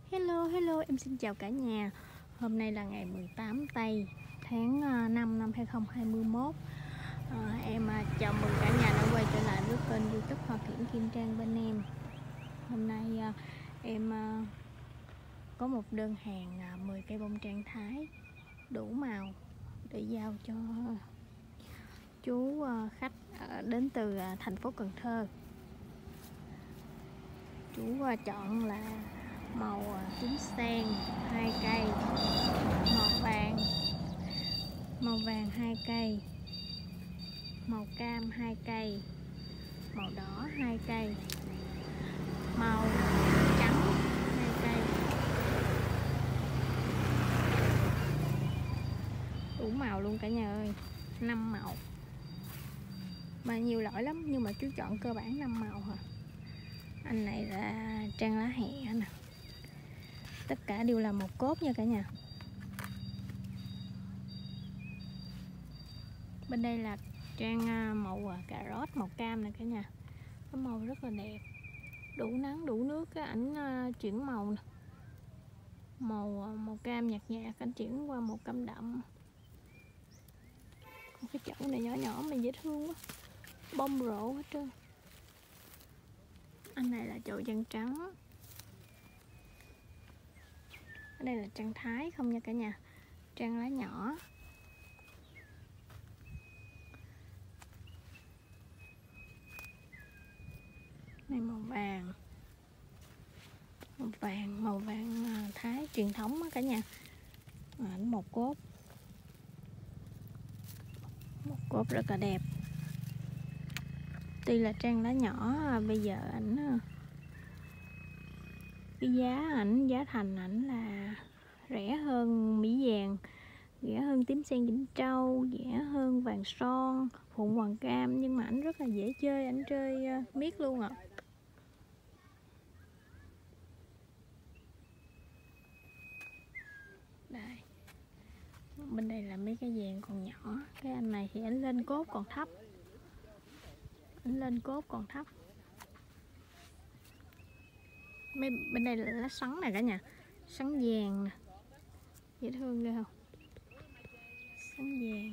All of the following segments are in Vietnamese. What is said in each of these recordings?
Hello, em xin chào cả nhà. Hôm nay là ngày 18 Tây tháng 5 năm 2021. Em chào mừng cả nhà đã quay trở lại với kênh YouTube Hoa Kiển Kim Trang bên em. Hôm nay em có một đơn hàng 10 cây bông trang Thái đủ màu để giao cho chú khách đến từ thành phố Cần Thơ. Chú chọn là màu tím sen 2 cây, màu vàng 2 cây, màu cam 2 cây, màu đỏ 2 cây, màu trắng 2 cây. Đủ màu luôn cả nhà ơi, 5 màu. Mà nhiều loại lắm nhưng mà chú chọn cơ bản 5 màu hả. Anh này là trang lá hẹ nè. Tất cả đều là một cốt nha cả nhà. Bên đây là trang màu cà rốt, màu cam nè cả nhà. Cái màu rất là đẹp. Đủ nắng, đủ nước cái ảnh chuyển màu nè. Màu cam nhạt nhạt ảnh chuyển qua màu cam đậm. Còn cái chậu này nhỏ nhỏ mà dễ thương quá. Bông rộ hết trơn. Anh này là chậu chân trắng. Ở đây là trang Thái không nha cả nhà. Trang lá nhỏ. Này màu vàng Thái truyền thống đó cả nhà. Ảnh một cốt rất là đẹp. Tuy là trang lá nhỏ, bây giờ ảnh cái giá thành ảnh là rẻ hơn Mỹ vàng, rẻ hơn tím sen Vĩnh Châu, rẻ hơn vàng son, phụng hoàng cam, nhưng mà ảnh rất là dễ chơi, ảnh chơi miết luôn ạ. Đây. Bên đây là mấy cái vàng còn nhỏ. Cái anh này thì ảnh lên cốt còn thấp. Bên đây là lá sắn này cả nhà. Sắn vàng nè. Dễ thương ghê không? Sắn vàng.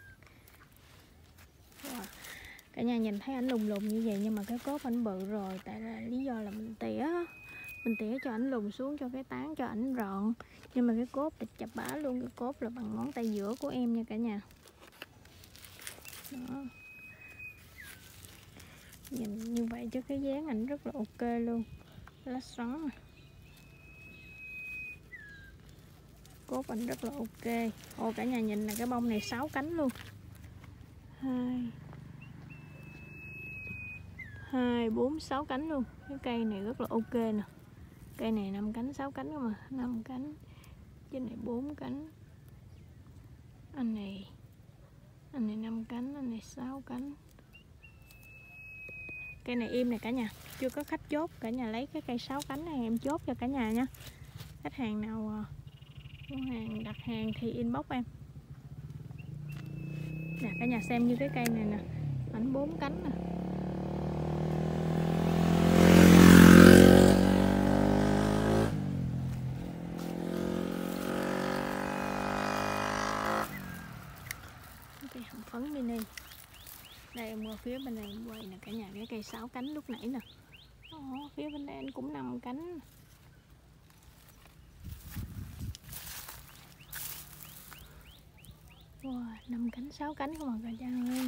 Wow. Cả nhà nhìn thấy ảnh lùng như vậy nhưng mà cái cốt ảnh bự rồi. Tại là lý do là mình tỉa cho ảnh lùng xuống cho cái tán cho ảnh rọn. Nhưng mà cái cốt thì chập bả luôn. Cái cốt là bằng ngón tay giữa của em nha cả nhà. Đó. Nhìn như vậy cho cái dáng ảnh rất là ok luôn. Lá xoắn nè. Cốt ảnh rất là ok. Ồ cả nhà nhìn là cái bông này 6 cánh luôn. 2, 4, 6 cánh luôn. Cái cây này rất là ok nè. Cây này 5 cánh, 6 cánh không mà. 5 cánh. Trên này 4 cánh. Anh này 5 cánh, anh này 6 cánh. Cây này im này cả nhà. Chưa có khách chốt. Cả nhà lấy cái cây 6 cánh này em chốt cho cả nhà nha. Khách hàng nào đặt hàng thì inbox em. Nè cả nhà xem như cái cây này nè. Ảnh 4 cánh nè. Cái hồng phấn mini. Đây em qua phía bên này em quay nè cả nhà, cái cây 6 cánh lúc nãy nè. Phía bên đây anh cũng 5 cánh. Wow, 5 cánh 6 cánh không mà cả nhà ơi.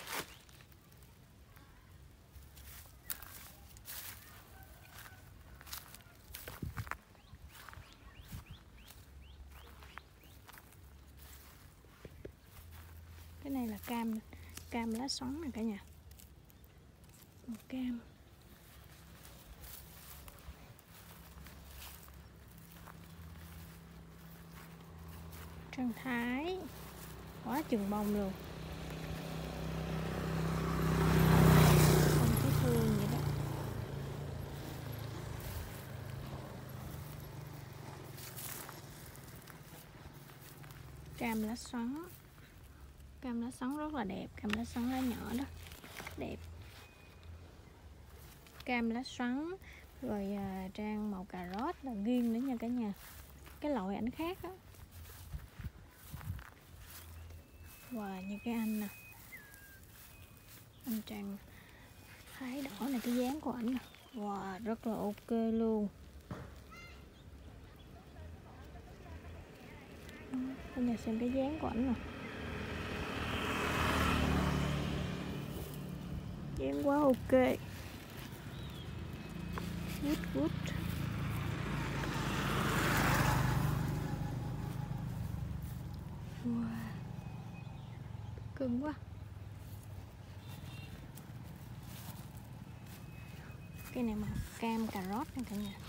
Cái này là cam lá xoắn nè cả nhà. Cam. Trang Thái. Quá chừng bông luôn. Không thấy thương vậy đó. Cam lá xoắn. Cam lá xoắn rất là đẹp. Cam lá xoắn lá nhỏ đó. Đẹp. Cam lá xoắn. Rồi trang màu cà rốt là riêng nữa nha cái loại ảnh khác á. Wow, như cái anh nè, anh Trần Thái đỏ này, cái dáng của ảnh nè, wow, rất là ok luôn. Bây giờ xem cái dáng của ảnh nè, dáng quá ok. Good good. Wow, cưng quá. Cái này màu cam cà rốt nha cả nhà.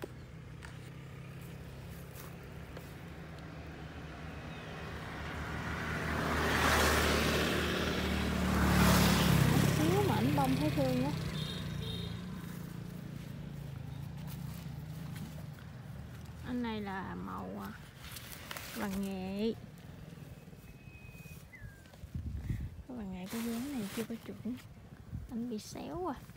Xíu mà ảnh bông thấy thương á. Anh này là màu vàng nghệ. Vàng nghệ cái dáng này chưa có chuẩn, anh bị xéo à.